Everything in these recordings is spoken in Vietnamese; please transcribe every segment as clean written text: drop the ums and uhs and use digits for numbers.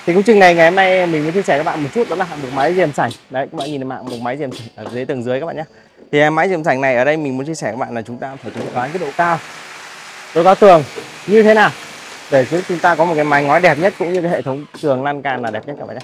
Thì công trình này ngày hôm nay mình muốn chia sẻ với các bạn một chút, đó là hạng mục mái rèm sảnh. Đấy, các bạn nhìn thấy hạng mục mái rèm sảnh ở dưới tầng dưới các bạn nhé. Thì mái rèm sảnh này ở đây mình muốn chia sẻ với các bạn là chúng ta phải tính toán cái độ cao tường như thế nào để chúng ta có một cái mái ngói đẹp nhất, cũng như cái hệ thống tường lan can là đẹp nhất các bạn nhé.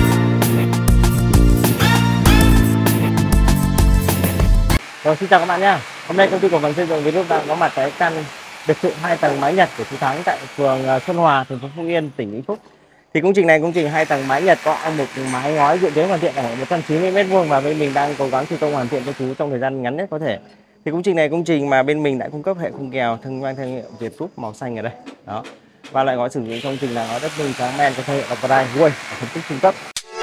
Rồi, xin chào các bạn nhé. Hôm nay công ty cổ phần xây dựng Vingroup đang có mặt tại căn biệt thự 2 tầng mái Nhật của Phú Thắng tại phường Xuân Hòa, thành phố Phúc Yên, tỉnh Vĩnh Phúc. Thì công trình này công trình 2 tầng mái Nhật có một mái ngói dự kiến hoàn thiện ở 190 m² và bên mình đang cố gắng thi công hoàn thiện cho chú trong thời gian ngắn nhất có thể. Thì công trình này công trình mà bên mình đã cung cấp hệ khung kèo mang thương hiệu Vingroup màu xanh ở đây. Đó. Và lại gói sử dụng công trình là gói đất nung trắng men có thương hiệu là Pride Wood ở phân tích trung cấp.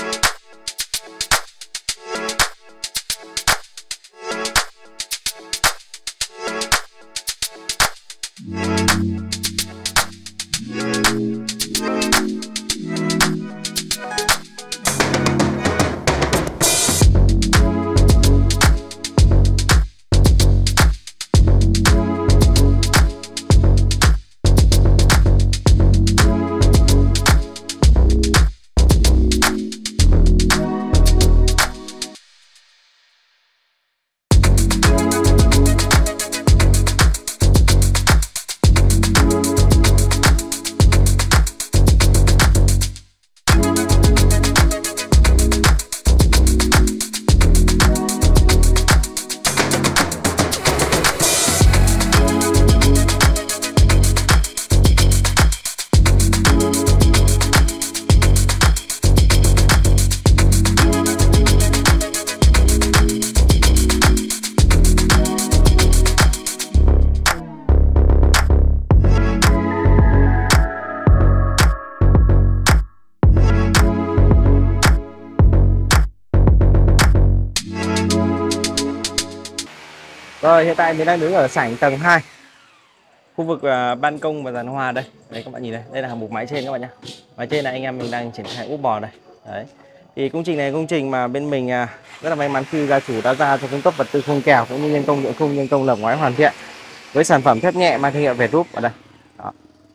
Rồi, hiện tại mình đang đứng ở sảnh tầng 2, khu vực ban công và giàn hoa đây. Đấy các bạn nhìn đây, đây là hạng mục mái trên các bạn nhé. Mái trên là anh em mình đang triển khai úp bò đây. Đấy. Thì công trình này công trình mà bên mình rất là may mắn khi gia chủ đã ra cho cung cấp vật tư khung kèo cũng như nhân công, khung nhân công lợp ngói hoàn thiện với sản phẩm thép nhẹ mang thương hiệu Vingroup ở đây. Đó.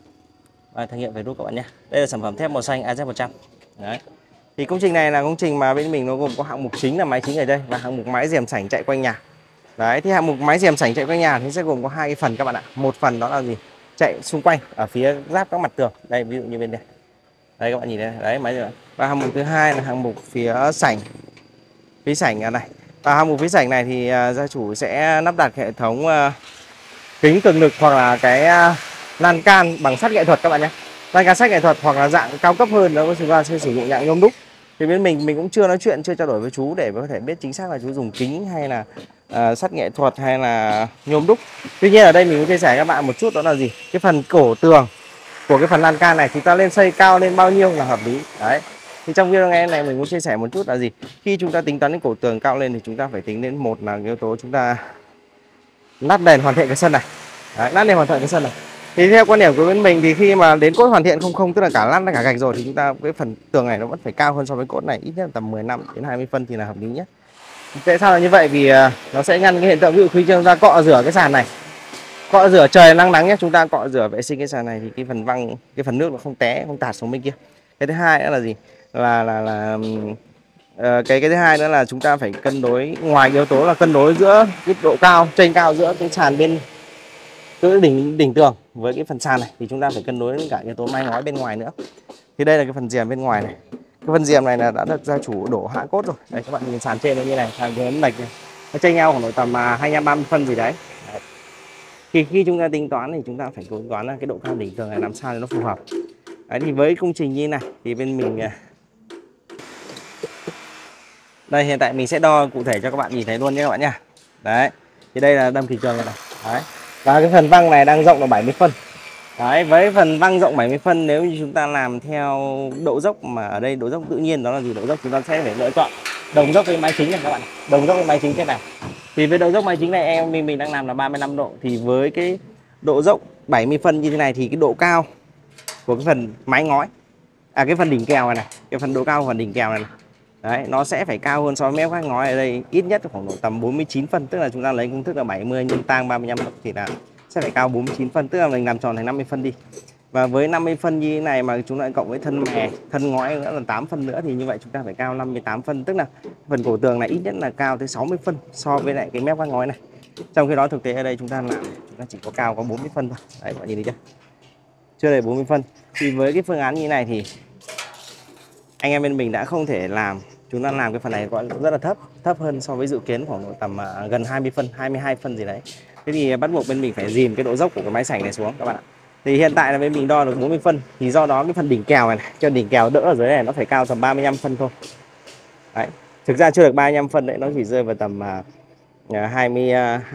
Và thương hiệu Vingroup các bạn nhé. Đây là sản phẩm thép màu xanh AZ100. Đấy. Thì công trình này là công trình mà bên mình nó gồm có hạng mục chính là mái chính ở đây và hạng mục mái rèm sảnh chạy quanh nhà. Đấy, thì hạng mục mái rèm sảnh chạy quanh nhà thì sẽ gồm có 2 cái phần các bạn ạ. Một phần đó là gì? Chạy xung quanh ở phía giáp các mặt tường. Đây ví dụ như bên đây. Đây các bạn nhìn đây, đấy mái rèm. Và hạng mục thứ hai là hạng mục phía sảnh. Phía sảnh ở này. Và hạng mục phía sảnh này thì gia chủ sẽ lắp đặt hệ thống kính cường lực hoặc là cái lan can bằng sắt nghệ thuật các bạn nhé. Lan can sắt nghệ thuật hoặc là dạng cao cấp hơn nữa chúng ta sẽ sử dụng dạng nhôm đúc. Thì bên mình cũng chưa nói chuyện, chưa trao đổi với chú để có thể biết chính xác là chú dùng kính hay là sắt nghệ thuật hay là nhôm đúc. Tuy nhiên ở đây mình muốn chia sẻ với các bạn một chút, đó là gì? Cái phần cổ tường của cái phần lan can này chúng ta lên xây cao lên bao nhiêu là hợp lý. Đấy. Thì trong video này mình muốn chia sẻ một chút là gì? Khi chúng ta tính toán đến cổ tường cao lên thì chúng ta phải tính đến một là yếu tố chúng ta lát nền hoàn thiện cái sân này. Đấy, lát nền hoàn thiện cái sân này. Thì theo quan điểm của bên mình thì khi mà đến cốt hoàn thiện không tức là cả lát cả gạch rồi thì chúng ta cái phần tường này nó vẫn phải cao hơn so với cốt này, ít nhất là tầm 15 đến 20 phân thì là hợp lý nhất. Tại sao là như vậy? Vì nó sẽ ngăn cái hiện tượng ví dụ khi chúng ta cọ rửa cái sàn này, cọ rửa trời nắng nắng nhé, chúng ta cọ rửa vệ sinh cái sàn này thì cái phần văng, cái phần nước nó không té, không tạt xuống bên kia. Cái thứ hai nữa là gì? Cái thứ hai nữa là chúng ta phải cân đối, ngoài yếu tố là cân đối giữa cái độ cao, chênh cao giữa cái sàn bên giữa đỉnh tường với cái phần sàn này thì chúng ta phải cân đối cả yếu tố mái ngói bên ngoài nữa. Thì đây là cái phần rèm bên ngoài này. Cái phần rèm này là đã được gia chủ đổ hạ cốt rồi. Đây các bạn nhìn sàn trên như này, sàn lớn lệch này. Nó chênh nhau khoảng độ tầm 25-30 phân gì đấy. Đấy. Thì khi chúng ta tính toán thì chúng ta phải tính toán là cái độ cao đỉnh tường này làm sao để nó phù hợp. Đấy, thì với công trình như này thì bên mình đây hiện tại mình sẽ đo cụ thể cho các bạn nhìn thấy luôn nhé các bạn nha. Đấy. Thì đây là đâm thị trường này. Đấy. Và cái phần văng này đang rộng là 70 phân. Đấy, với phần văng rộng 70 phân nếu như chúng ta làm theo độ dốc mà ở đây độ dốc tự nhiên đó là gì? Độ dốc chúng ta sẽ phải lựa chọn đồng dốc với mái chính này các bạn. Đồng dốc với mái chính thế này. Thì với độ dốc mái chính này mình đang làm là 35 độ thì với cái độ dốc 70 phân như thế này thì cái độ cao của cái phần mái ngói cái phần đỉnh kèo này, cái phần độ cao của phần đỉnh kèo này, đấy nó sẽ phải cao hơn so với mép vách ngói ở đây ít nhất khoảng độ tầm 49 phân, tức là chúng ta lấy công thức là 70 nhân tang 35 thì là sẽ phải cao 49 phân, tức là mình làm tròn thành 50 phân đi. Và với 50 phân như thế này mà chúng lại cộng với thân mè, thân ngói nữa là 8 phân nữa thì như vậy chúng ta phải cao 58 phân, tức là phần cổ tường này ít nhất là cao tới 60 phân so với lại cái mép vách ngói này. Trong khi đó thực tế ở đây chúng ta làm chúng ta chỉ có cao có 40 phân thôi. Đấy các bạn nhìn thấy chưa? Chưa đầy 40 phân. Thì với cái phương án như này thì anh em bên mình đã không thể làm, chúng ta làm cái phần này gọi rất là thấp hơn so với dự kiến khoảng tầm gần 20 phân, 22 phân gì đấy. Thế thì bắt buộc bên mình phải dìm cái độ dốc của cái máy sảnh này xuống các bạn ạ. Thì hiện tại là bên mình đo được 40 phân, thì do đó cái phần đỉnh kèo này, cho đỉnh kèo đỡ ở dưới này nó phải cao tầm 35 phân thôi. Đấy. Thực ra chưa được 35 phân đấy, nó chỉ rơi vào tầm 20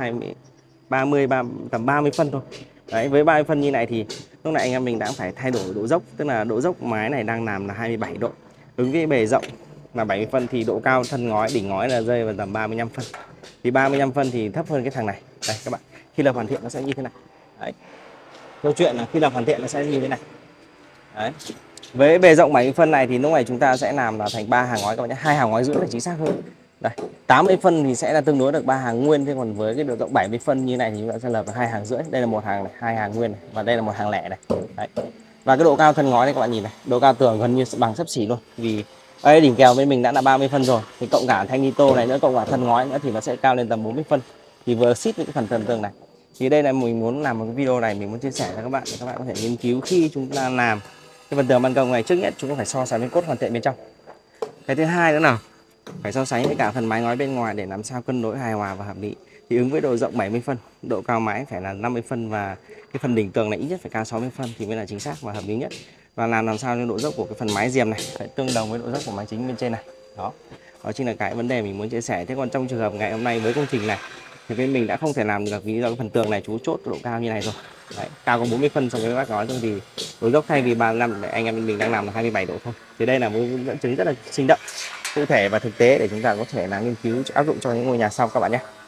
30 tầm 30 phân thôi. Đấy, với 30 phân như này thì lúc này anh em mình đã phải thay đổi độ dốc, tức là độ dốc mái này đang làm là 27 độ. Ứng với bề rộng là 70 phân thì độ cao thân ngói, đỉnh ngói là rơi vào tầm 35 phân. Thì 35 phân thì thấp hơn cái thằng này. Đây các bạn, khi lập hoàn thiện nó sẽ như thế này. Đấy. Câu chuyện là khi lập hoàn thiện nó sẽ như thế này. Đấy. Với bề rộng 70 phân này thì lúc này chúng ta sẽ làm là thành 3 hàng ngói các bạn nhé, 2 hàng ngói rưỡi là chính xác hơn. Đây, 80 phân thì sẽ là tương đối được 3 hàng nguyên, thế còn với cái độ rộng 70 phân như này thì chúng ta sẽ lập 2 hàng rưỡi. Đây là một hàng này, 2 hàng nguyên này, và đây là một hàng lẻ này. Đấy. Và cái độ cao thân ngói này các bạn nhìn này, độ cao tường gần như bằng xấp xỉ luôn. Vì đây đỉnh kèo bên mình đã là 30 phân rồi, thì cộng cả thanh nito này nữa, cộng cả thân ngói nữa thì nó sẽ cao lên tầm 40 phân. Thì vừa xít với cái phần tường tường này. Thì đây là mình muốn làm một cái video này, mình muốn chia sẻ cho các bạn để các bạn có thể nghiên cứu khi chúng ta làm cái phần tường ban công này. Trước nhất chúng ta phải so sánh với cốt hoàn thiện bên trong. Cái thứ hai nữa nào, phải so sánh với cả phần mái ngói bên ngoài để làm sao cân đối hài hòa và hợp lý. Thì ứng với độ rộng 70 phân, độ cao mái phải là 50 phân và cái phần đỉnh tường này ít nhất phải cao 60 phân thì mới là chính xác và hợp lý nhất. Và làm sao cho độ dốc của cái phần mái rèm này phải tương đồng với độ dốc của mái chính bên trên này. Đó chính là cái vấn đề mình muốn chia sẻ. Thế còn trong trường hợp ngày hôm nay với công trình này thì bên mình đã không thể làm được, vì do cái phần tường này chú chốt độ cao như này rồi. Đấy, cao có 40 phân so với bác nói thôi, thì độ dốc thay vì 35 anh em bên mình đang làm là 27 độ thôi. Thì đây là một dẫn chứng rất là sinh động, cụ thể và thực tế để chúng ta có thể là nghiên cứu áp dụng cho những ngôi nhà sau các bạn nhé.